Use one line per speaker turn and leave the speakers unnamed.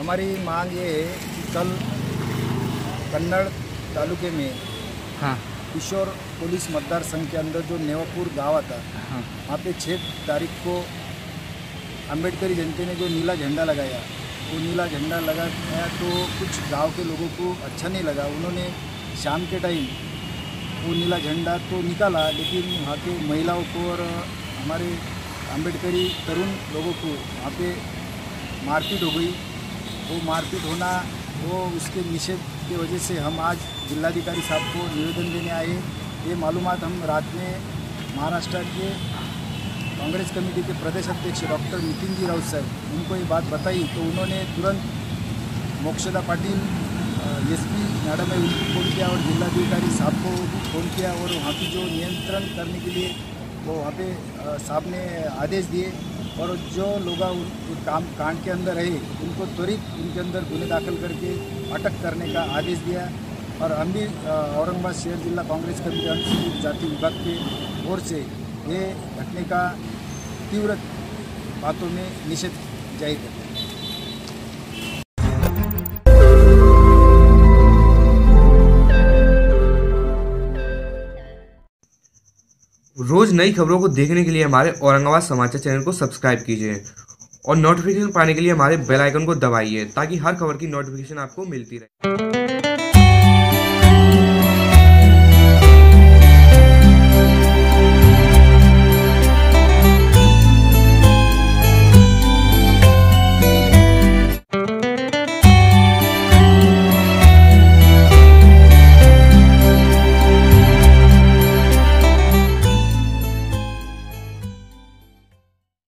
हमारी मांग ये है कि कल कन्नड़ तालुके में
हाँ
किशोर पुलिस मतदार संघ के अंदर जो नेवापुर गांव आता
हाँ
वहाँ पे 6 तारीख को अम्बेडकरी जनता ने जो नीला झंडा लगाया, वो नीला झंडा लगाया तो कुछ गांव के लोगों को अच्छा नहीं लगा। उन्होंने शाम के टाइम वो नीला झंडा तो निकाला, लेकिन वहाँ के महिलाओं को और हमारे अम्बेडकरी तरुण लोगों को वहाँ पे मारपीट हो गई। वो मारपीट होना वो उसके निषेध की वजह से हम आज जिलाधिकारी साहब को निवेदन देने आए। ये मालूमात हम रात में महाराष्ट्र के कांग्रेस कमेटी के प्रदेश अध्यक्ष डॉक्टर नितिन जी राउत साहब उनको ये बात बताई, तो उन्होंने तुरंत मोक्षदा पाटिल एसपी मैडम है उनको फ़ोन किया और जिलाधिकारी साहब को भी फ़ोन किया और वहाँ की जो नियंत्रण करने के लिए वो वहाँ पे साहब ने आदेश दिए और जो लोग काम कांड के अंदर रहे उनको त्वरित उनके अंदर गुने दाखिल करके अटक करने का आदेश दिया। और हम भी औरंगाबाद शहर जिला कांग्रेस कमेटी अनुसूचित जाति विभाग के ओर से ये घटने का तीव्र बातों में निषेध जाहिर करते हैं।
रोज नई खबरों को देखने के लिए हमारे औरंगाबाद समाचार चैनल को सब्सक्राइब कीजिए और नोटिफिकेशन पाने के लिए हमारे बेल आइकन को दबाइए ताकि हर खबर की नोटिफिकेशन आपको मिलती रहे।